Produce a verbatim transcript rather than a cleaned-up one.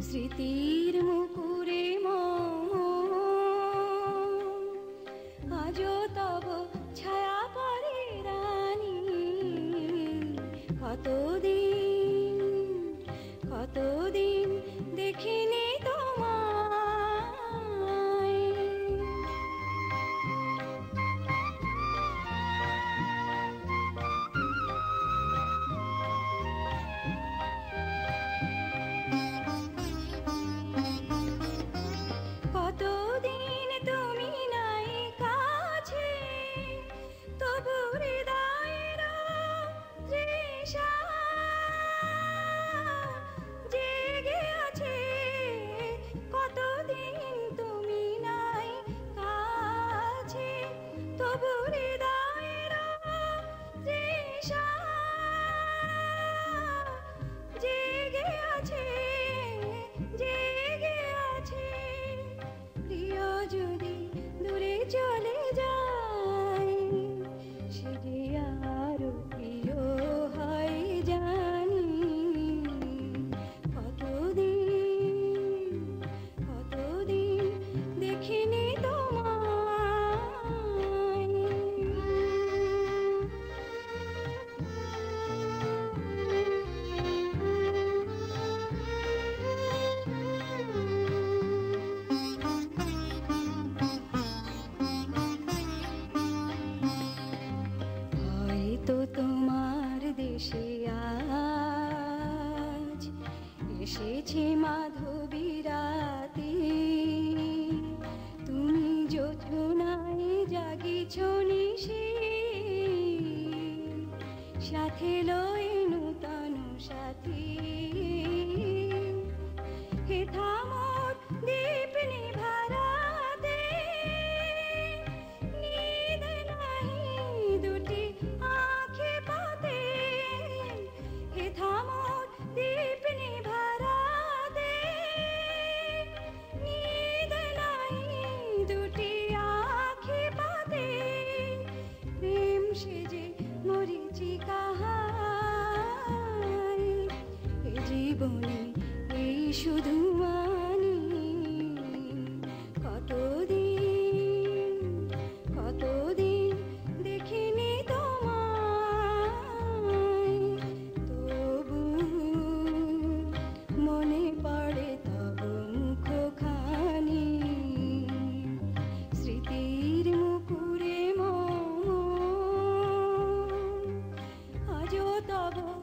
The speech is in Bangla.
স্মৃতির মুকুরে মন আজও তব ছায়া পরে রানী। কতদিন কতদিন দেখিনি তোমায়। কতদিন তুমি নাই কাছে, তবু হৃদয়ের তৃষা জেগে আছে। কতদিন তুমি নাই কাছে, তবু হৃদয়ের তৃষা জেগে আছে, জেগে আছে। প্রিয় যদি দূরে চলে যায়, সে যে আরো প্রিয় হয় জানি। কতদিন কতদিন দেখিনি তোমায়। হয়তো তোমার দেশে আজ এসেছে মাধবী রাতে। তুমি যোছনায় জাগিছ নিশি, সাথে লয়ে নূতন সাথী। হেথা মোর দীপ নিভারাতে, নিদ নাহি দুটি আঁখে পাতে। হেথা মোর দীপ নিভারাতে, নিদ নাহি দুটি আঁখে পাতে। প্রেম সেজে মরিচিকা হায়, এ জীবনে এই শুধু মানি। কতদিন কতদিন দেখিনি তোমায়, তবু মনে পড়ে তব মুখখানি। স্মৃতির মুকুরে মন আজও তব